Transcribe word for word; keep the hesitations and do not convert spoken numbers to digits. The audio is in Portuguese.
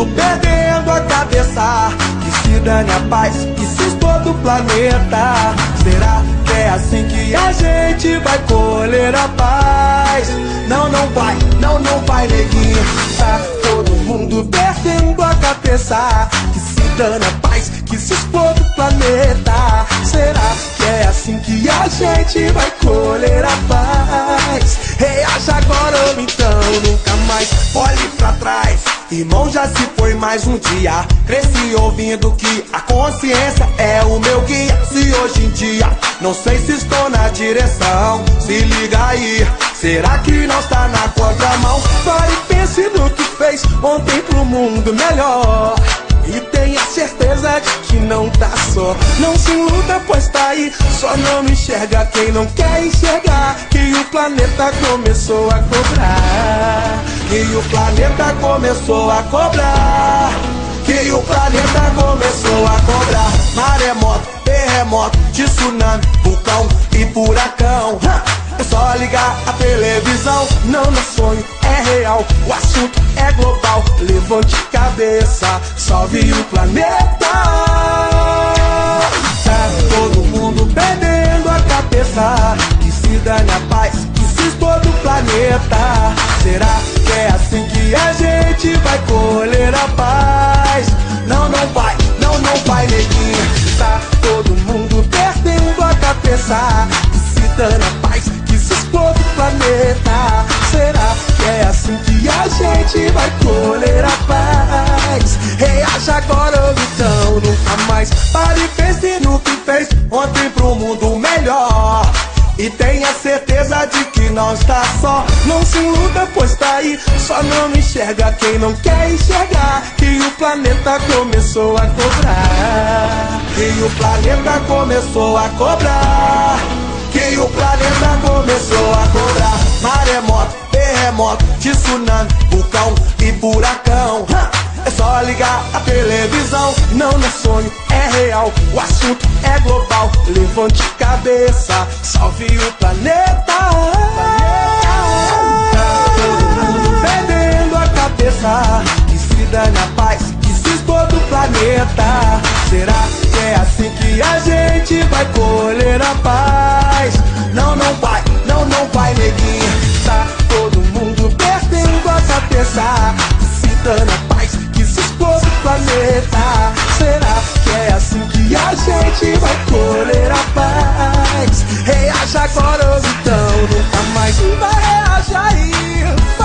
mundo perdendo a cabeça. Que se dane a paz, que se exploda o planeta. Será que é assim que a gente vai colher a paz? Não, não vai, não, não vai, neguinho. Tá todo mundo perdendo a cabeça. Que se dane a paz, que se exploda o planeta. Será que é assim que a gente vai colher a paz? Reaja agora ou então nunca mais olhe pra trás. Irmão, já se foi mais um dia. Cresci ouvindo que a consciência é o meu guia. Se hoje em dia não sei se estou na direção, se liga aí, será que não está na contramão? Pare e pense no que fez ontem pro mundo melhor. E tenha certeza de que não tá só. Não se iluda, pois tá aí, só não enxerga quem não quer enxergar. Que o planeta começou a cobrar. Que o planeta começou a cobrar. Que o planeta começou a cobrar. Maremoto, terremoto, tsunami, vulcão e furacão. É só ligar a televisão. Não, não é sonho, é real. O assunto é global. Levante cabeça, salve o planeta. Tá todo mundo perdendo a cabeça. Que se dane a paz, que se exploda o planeta. Será que é assim que a gente vai colher a paz? Não, não vai, não, não vai, neguinha. Tá todo mundo perdendo a cabeça. Que se dane a paz, que se exploda o planeta. Será que é assim que a gente vai colher a paz? Reaja agora ou então nunca mais. Pare e pense no que fez ontem pro mundo melhor. E tenha certeza de que não está só. Não se iluda, pois tá aí, só não enxerga quem não quer enxergar. Que o planeta começou a cobrar. Que o planeta começou a cobrar. Que o planeta começou a cobrar. Maremoto, terremoto, tsunami, vulcão e furacão. É só ligar a televisão. Não, não é sonho, é real. O assunto é global. Levante cabeça, salve o planeta. Tá todo mundo perdendo a cabeça. Que se dane a paz, que se exploda o planeta. Será que é assim que a gente vai colher a paz? Não, não vai, não, não vai, neguinha. Tá todo mundo perdendo a cabeça. Que se dane a paz, que se exploda o planeta. Será que é assim que a gente vai colher a paz? Reaja agora ou então nunca mais. Vai, reaja aí.